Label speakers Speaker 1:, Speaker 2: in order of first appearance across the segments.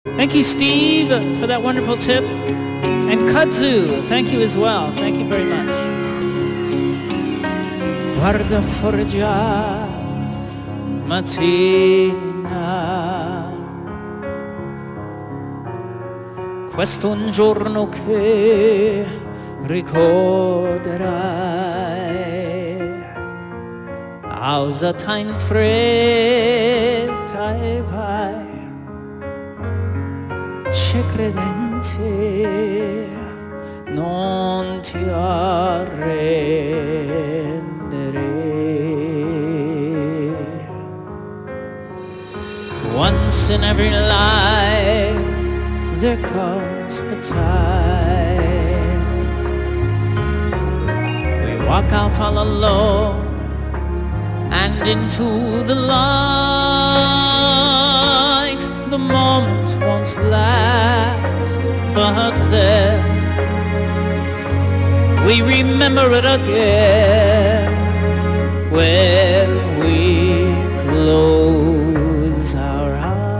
Speaker 1: Thank you, Steve, for that wonderful tip. And Kudzu, thank you as well. Thank you very much. Guarda fuori già mattina, questo è un giorno che ricorderai. Alzati in fretta e vai, c'è credente, non ti arrendere. Once in every life there comes a time we walk out all alone and into the light. The moment won't last, but then we remember it again when we close our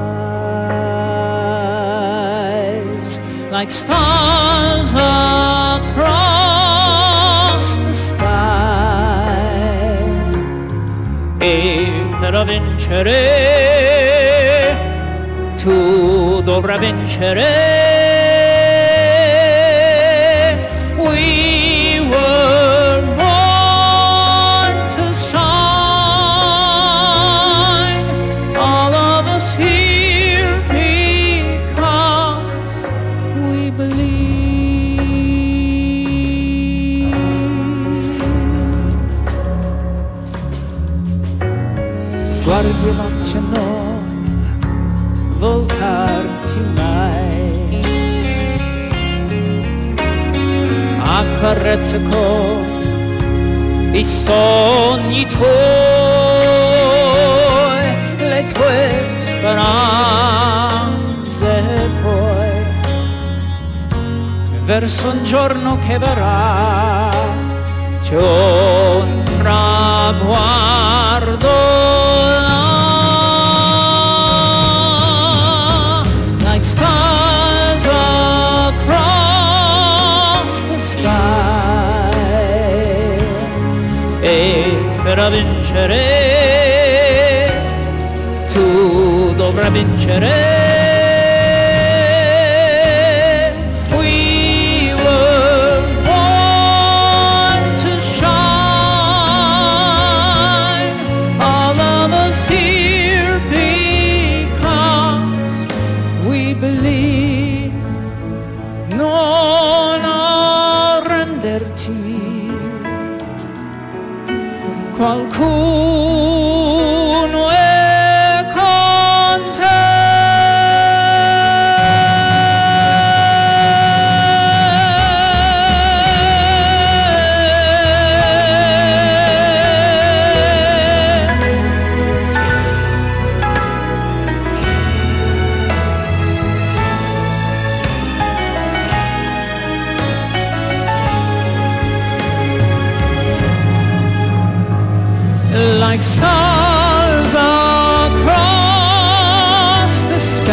Speaker 1: eyes, like stars across the sky. E per vincere tu dovrai vincere. We were born to shine, all of us here because we believe. Guardi avanti a noi, voltarti mai, accarezza con i sogni tuoi, le tue speranze poi, verso un giorno che verrà, c'è un traguardo. Stars across the sky, e per vincere tu dovrai vincere. We were born to shine, all of us here because we believe. Non arrenderti, qualcuno è con te. Like stars across the sky,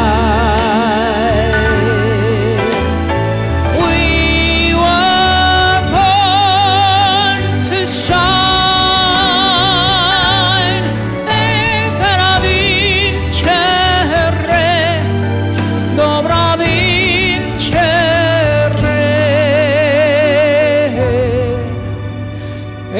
Speaker 1: we were born to shine, e per vincere dovrà vincere. E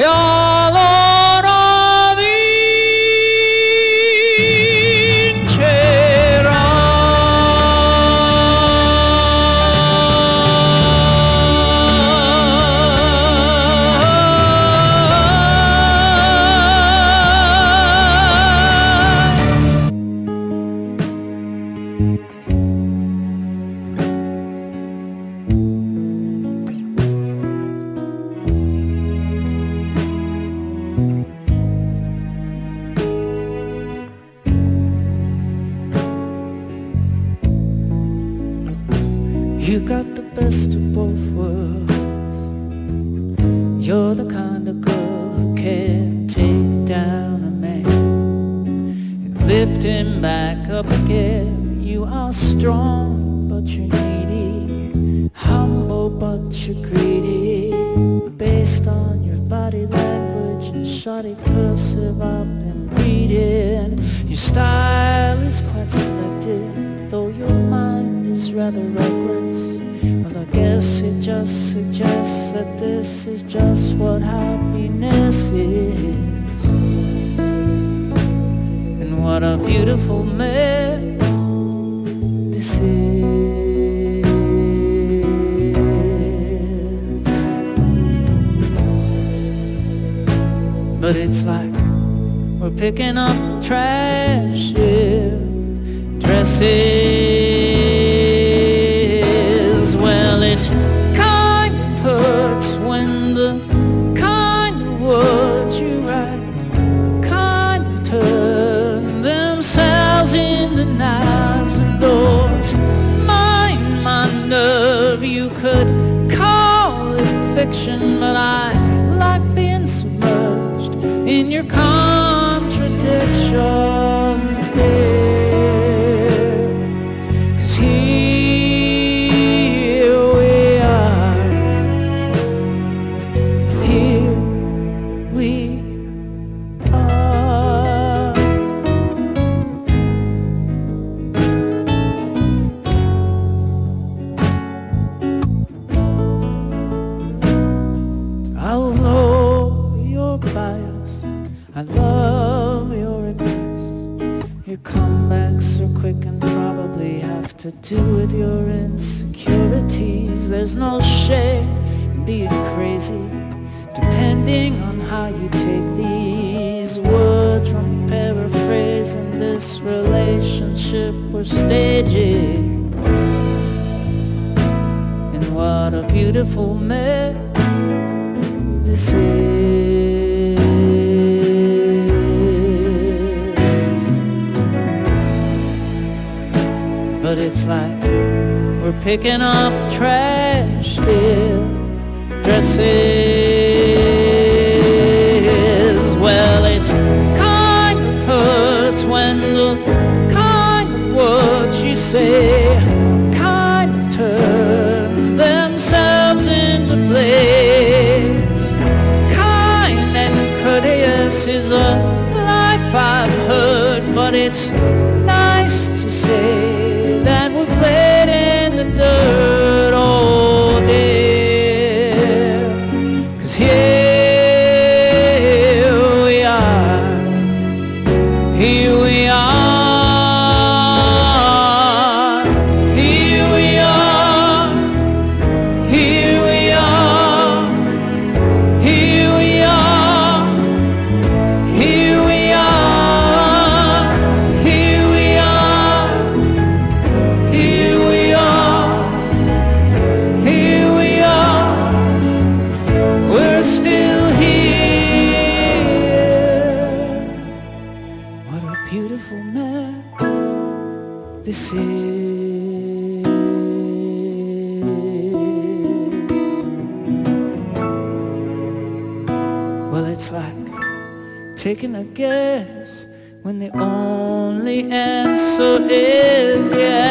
Speaker 1: you got the best of both worlds. You're the kind of girl who can take down a man and lift him back up again. You are are strong but you're needy, humble but you're greedy. Based on your body language and shoddy cursive I've been reading, your style is quite selective, though your mind is rather reckless. Well, I guess it just suggests that this is just what happiness is. And what a beautiful mess this is. But it's like we're picking up trash, yeah, dresses. Well, it kind of hurts when the kind of words you write kind of turn themselves into knives, and don't mind my nerve. You could call it fiction, but I like being submerged in your contradictions, dear. 'Cause here we are, here we are. Although you're biased, I love your advice. Your comebacks are quick and probably have to do with your insecurities. There's no shame in being crazy, depending on how you take these words. I'm paraphrasing this relationship we're staging. And what a beautiful mess this is. But it's like we're picking up trash, yeah, dresses. Well, it kind of hurts when the kind of words you say kind of turn themselves into blades. Kind and courteous is a life I've heard, but it's nice to say that we played in the dirt all day. 'Cause here we are, here we are, here we are, here we are, here we are, here we are, here we are, here we are, here we are. We're still here. What a beautiful mess this is. Well, it's like taking a guess when the only answer is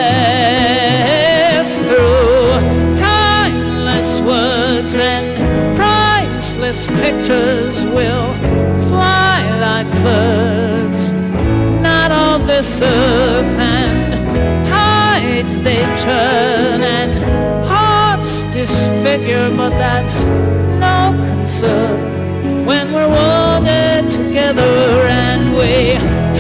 Speaker 1: yes. Through timeless words and priceless pictures will fly like birds, not of this earth, and tides they turn and hearts disfigure, but that's no concern when we're wounded together and we